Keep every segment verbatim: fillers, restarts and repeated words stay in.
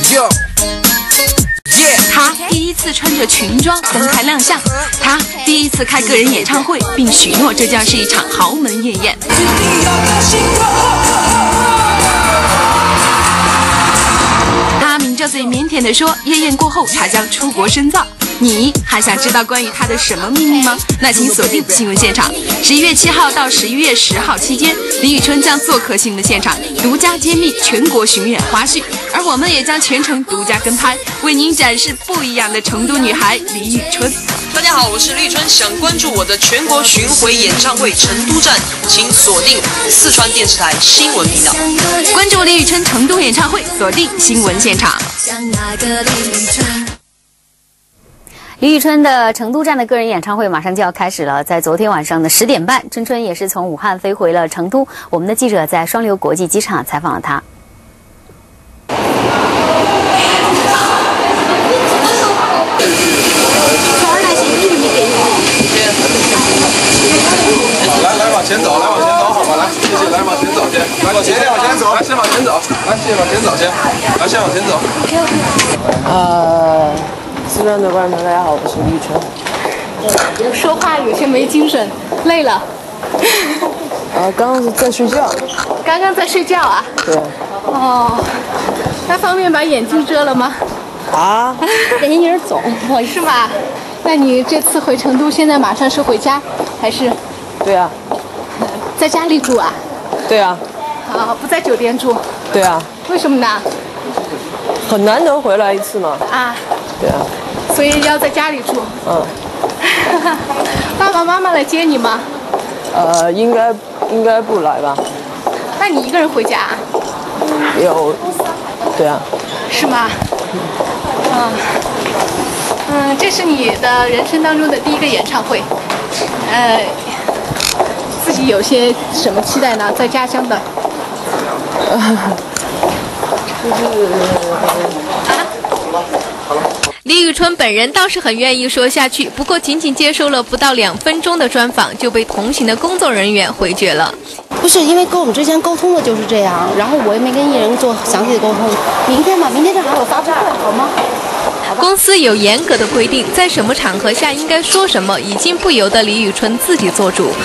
他第一次穿着裙装登台亮相，他第一次开个人演唱会，并许诺这将是一场豪门夜宴。他抿着嘴腼腆地说，夜宴过后他将出国深造。你还想知道关于他的什么秘密吗？那请锁定新闻现场。十一月七号到十一月十号期间，李宇春将做客新闻现场，独家揭秘全国巡演花絮，而我们也将全程独家跟拍，为您展示不一样的成都女孩李宇春。 大家好，我是李宇春。想关注我的全国巡回演唱会成都站，请锁定四川电视台新闻频道。 关注李宇春成都演唱会，锁定新闻现场。 李宇春的成都站的个人演唱会马上就要开始了，在昨天晚上的十点半，春春也是从武汉飞回了成都。我们的记者在双流国际机场采访了她。 来来往前走，来往前走，好吧，来，谢谢，来往前走先，来往前，往前走，来先往前走，来，谢谢往前走先，来先往前走。 呃。四川的观众大家好，我是李宇春。 说话有些没精神，累了。 呃，刚刚是在睡觉。 刚刚在睡觉啊？ 对。 哦，那方便把眼睛遮了吗？ 啊？ 眼睛有点肿，是吗？那你这次回成都，现在马上是回家，还是？ 对啊。 在家里住啊？ 对啊。 啊，不在酒店住？ 对啊。 为什么呢？ 很难得回来一次嘛。 啊。 对啊。 所以要在家里住。 嗯。 爸爸妈妈来接你吗？ 呃，应该应该不来吧。 那你一个人回家？ 有。对啊。 是吗？嗯。嗯，这是你的人生当中的第一个演唱会，呃，自己有些什么期待呢？在家乡的。 就是啊。 李宇春本人倒是很愿意说下去，不过仅仅接受了不到两分钟的专访，就被同行的工作人员回绝了。 不是因为跟我们之前沟通的就是这样，然后我也没跟艺人做详细的沟通。明天吧，明天正好有发布会，好吗？ 公司有严格的规定，在什么场合下应该说什么，已经不由得李宇春自己做主。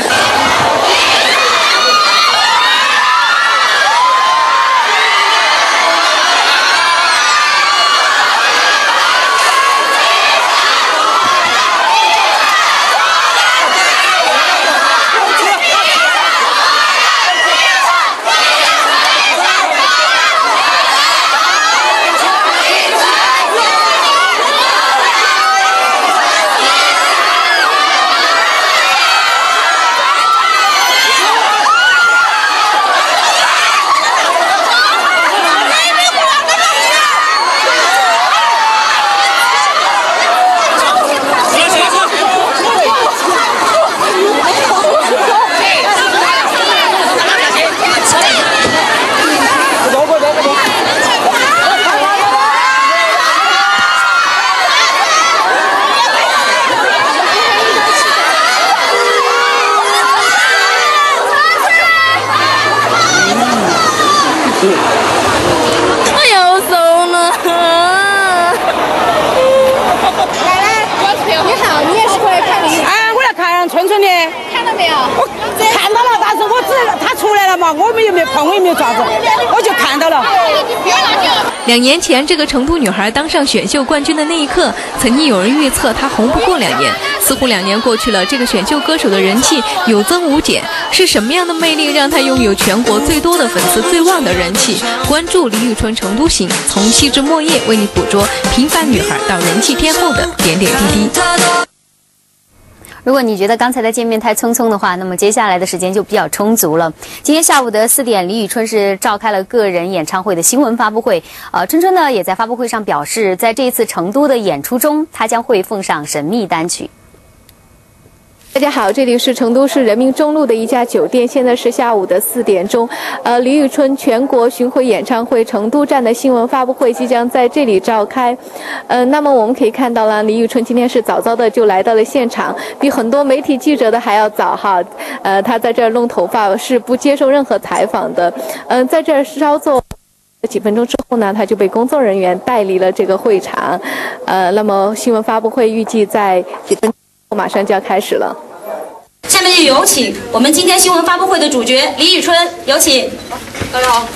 我们也没有碰，我也没有抓子，我就看到了。 两年前，这个成都女孩当上选秀冠军的那一刻，曾经有人预测她红不过两年。似乎两年过去了，这个选秀歌手的人气有增无减。是什么样的魅力让她拥有全国最多的粉丝、最旺的人气？关注李宇春成都行，从细枝末叶为你捕捉平凡女孩到人气天后的点点滴滴。 如果你觉得刚才的见面太匆匆的话，那么接下来的时间就比较充足了。今天下午的四点，李宇春是召开了个人演唱会的新闻发布会。呃，春春呢也在发布会上表示，在这一次成都的演出中，她将会奉上神秘单曲。 大家好，这里是成都市人民中路的一家酒店，现在是下午的四点钟。呃，李宇春全国巡回演唱会成都站的新闻发布会即将在这里召开。呃，那么我们可以看到了，李宇春今天是早早的就来到了现场，比很多媒体记者的还要早哈。呃，他在这儿弄头发，是不接受任何采访的。嗯、呃，在这儿稍作。 几分钟之后呢，他就被工作人员带离了这个会场。呃，那么新闻发布会预计在几分钟后马上就要开始了。 下面就有请我们今天新闻发布会的主角李宇春，有请。 大家好。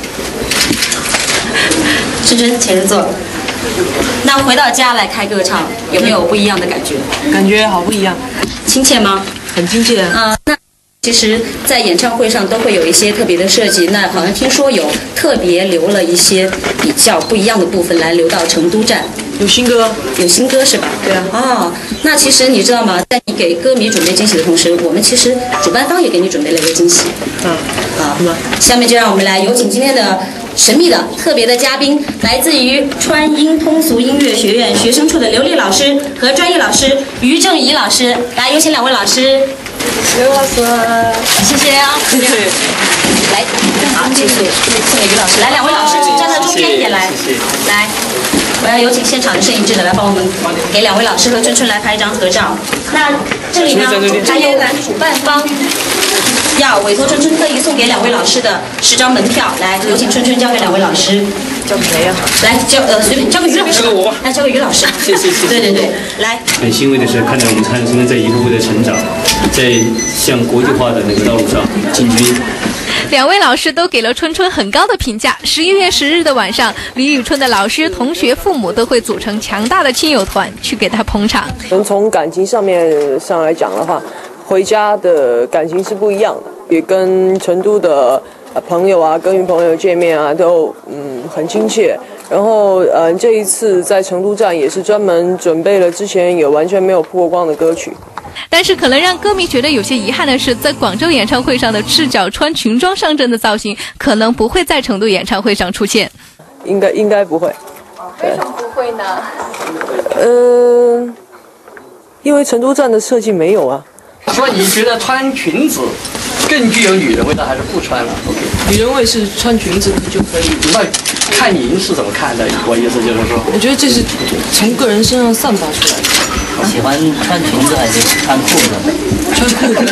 春春，请入座。那回到家来开歌唱，有没有不一样的感觉？ 感觉好不一样。 亲切吗？ 很亲切。 啊、呃，那其实，在演唱会上都会有一些特别的设计。那好像听说有特别留了一些比较不一样的部分来留到成都站。 有新歌， 有新歌是吧？ 对啊。 哦，那其实你知道吗？在你给歌迷准备惊喜的同时，我们其实主办方也给你准备了一个惊喜。 嗯。 啊，下面就让我们来有请今天的神秘的特别的嘉宾，来自于川音通俗音乐学院学生处的刘丽老师和专业老师于正怡老师，来有请两位老师。 刘老师， 谢谢啊。 谢谢。 来，好，谢谢，送给于老师。来，两位老师，请站到中间一点来。来，我要有请现场的摄影记者来帮我们给两位老师和春春来拍一张合照。那这里呢，还有主办方要委托春春特意送给两位老师的十张门票，来，有请春春交给两位老师。 交给谁呀？ 来交呃随便交给于老师。交给我吧。来交给于老师。 谢谢谢谢。 对对对，来。 很欣慰的是，看到我们蔡春在一步步的成长，在向国际化的那个道路上进军。 两位老师都给了春春很高的评价。十一月十日的晚上，李宇春的老师、同学、父母都会组成强大的亲友团去给他捧场。 从感情上面上来讲的话，回家的感情是不一样的，也跟成都的朋友啊、跟与朋友见面啊，都嗯很亲切。然后呃这一次在成都站也是专门准备了之前也完全没有曝光的歌曲。 但是可能让歌迷觉得有些遗憾的是，在广州演唱会上的赤脚穿裙装上阵的造型，可能不会在成都演唱会上出现。 应该应该不会。 为什么不会呢？ 呃，因为成都站的设计没有啊。 说你觉得穿裙子更具有女人味道，还是不穿了 ？OK， 女人味是穿裙子就可以。 那看您是怎么看的？我意思就是说， 我觉得这是从个人身上散发出来的。 喜欢穿裙子还是穿裤子？ 穿裤子。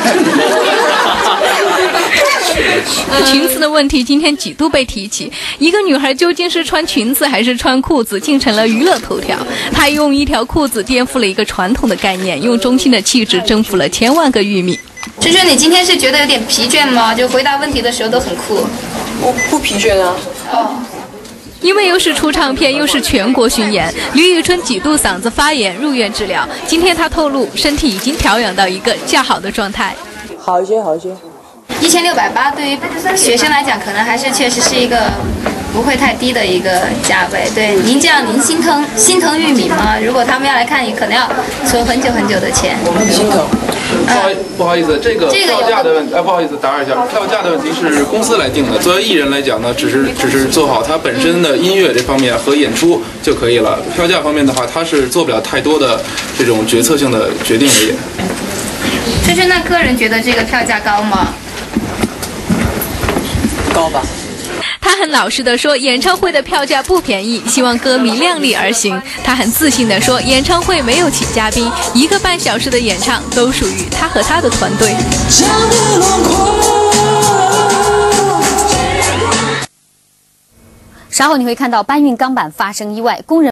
裙子的问题今天几度被提起，一个女孩究竟是穿裙子还是穿裤子，竟成了娱乐头条。她用一条裤子颠覆了一个传统的概念，用中性的气质征服了千万个玉米。 春春，你今天是觉得有点疲倦吗？就回答问题的时候都很酷。 我不疲倦啊。 哦。 因为又是出唱片，又是全国巡演，李宇春几度嗓子发炎入院治疗。今天她透露，身体已经调养到一个较好的状态。 好一些，好一些。 一千六百八对于学生来讲，可能还是确实是一个不会太低的一个价位。对您这样，您心疼心疼玉米吗？如果他们要来看你，可能要存很久很久的钱。 我们心疼。不好不好意思，这个票价的问题，哎，不好意思，打扰一下，票价的问题是公司来定的。作为艺人来讲呢，只是只是做好他本身的音乐这方面和演出就可以了。票价方面的话，他是做不了太多的这种决策性的决定的也。 春春，那个人觉得这个票价高吗？ 高吧。 他很老实地说，演唱会的票价不便宜，希望歌迷量力而行。他很自信地说，演唱会没有请嘉宾，一个半小时的演唱都属于他和他的团队。 稍后你会看到搬运钢板发生意外，工人